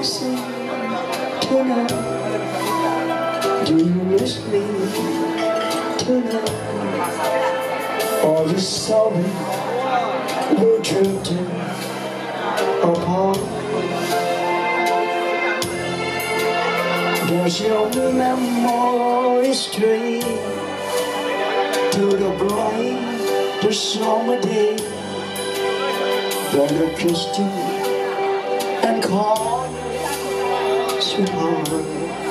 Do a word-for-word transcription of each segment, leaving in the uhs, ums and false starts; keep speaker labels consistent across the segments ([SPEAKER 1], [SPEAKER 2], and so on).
[SPEAKER 1] dancing tonight? Do you miss me tonight? Or you sorry we're drifting apart? Does your memory stray to the blind, the summer day when I kissed you and called you sweetheart?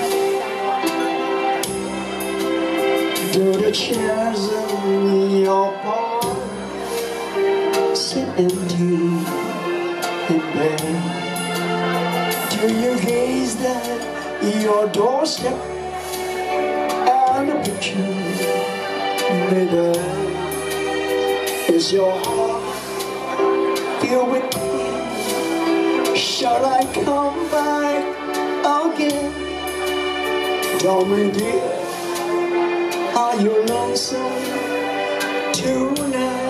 [SPEAKER 1] Do the chairs in your park sit empty in bed? Do you gaze at your doorstep and a picture made there? Is your heart filled with pain? Shall I come back again? Tell me dear, are you lonesome tonight?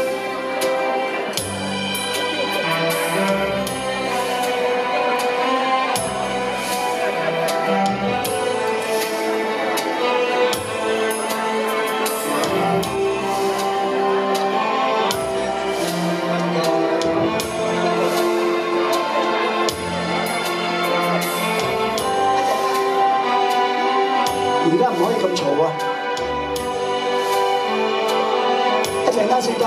[SPEAKER 1] 而家唔可以咁嘈啊！一陣間先得啊！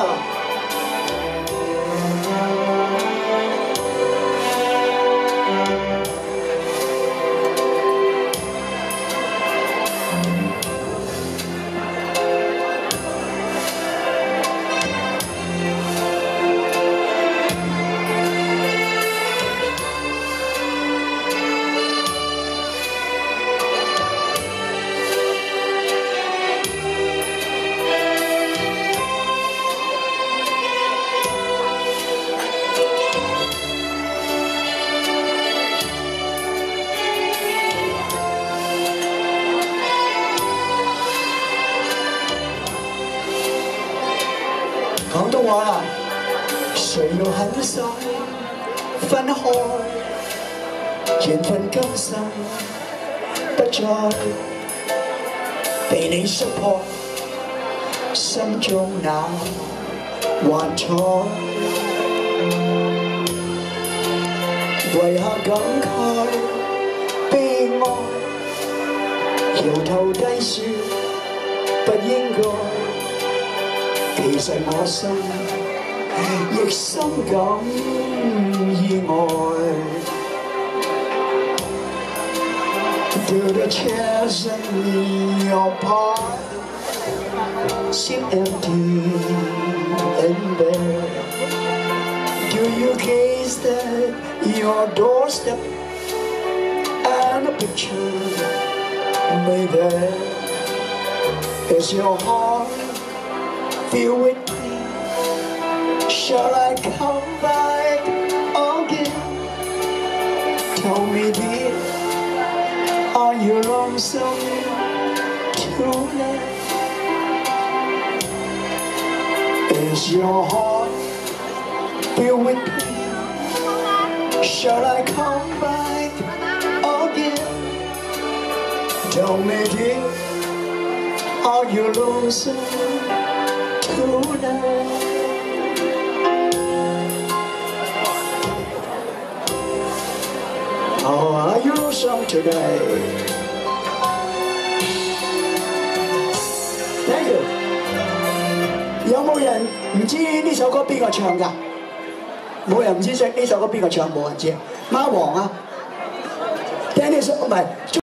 [SPEAKER 1] 廣東話啦，誰要很快分開，緣分今生不再被你識破，心中那幻彩，為何感慨悲哀，搖頭低説不應該。其實我心亦深感意外。Do the chairs in your park seem empty and bare? Do you gaze at your doorstep and a picture made there? Is your heart filled with pain? Shall I come back again? Tell me dear, are you lonesome tonight? Is your heart filled with pain? Shall I come back again? Tell me dear, are you lonesome tonight? Oh, are you lonesome today? Thank you. 有冇人唔知呢首歌邊個唱㗎？冇人唔知識呢首歌邊個唱，冇人知。貓王啊，聽呢首唔係。